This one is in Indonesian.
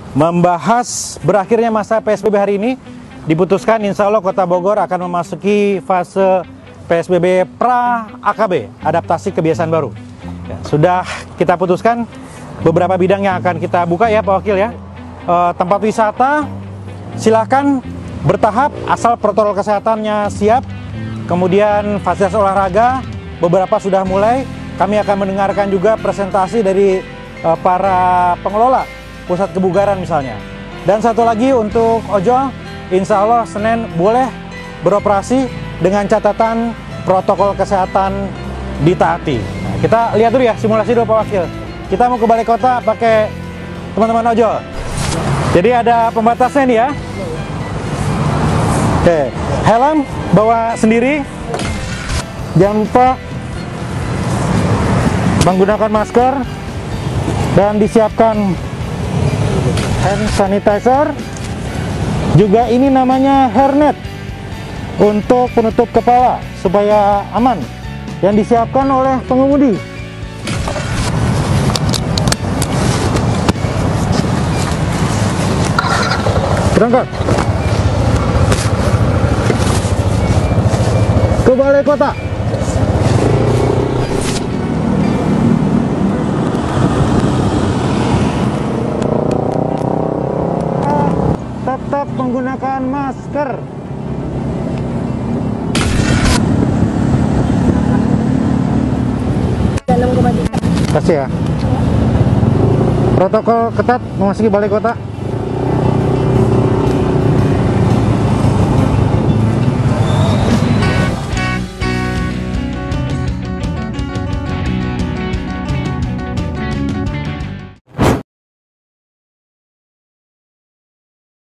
membahas berakhirnya masa PSBB hari ini. Diputuskan insya Allah Kota Bogor akan memasuki fase PSBB pra-AKB, adaptasi kebiasaan baru. Ya, sudah kita putuskan beberapa bidang yang akan kita buka ya Pak Wakil ya. Tempat wisata silakan bertahap asal protokol kesehatannya siap. Kemudian fasilitas olahraga beberapa sudah mulai. Kami akan mendengarkan juga presentasi dari para pengelola pusat kebugaran misalnya. Dan satu lagi untuk ojol, insya Allah Senin boleh beroperasi dengan catatan protokol kesehatan ditaati. Nah, kita lihat dulu ya simulasi dulu Pak Wakil. Kita mau ke balai kota pakai teman-teman ojol. Jadi ada pembatasnya nih ya. Oke, helm bawa sendiri. Jangan lupa menggunakan masker dan disiapkan hand sanitizer. Juga ini namanya hairnet untuk penutup kepala supaya aman yang disiapkan oleh pengemudi. Berangkat ke balai kota. Tetap menggunakan masker. Kasih ya. Protokol ketat memasuki balai kota.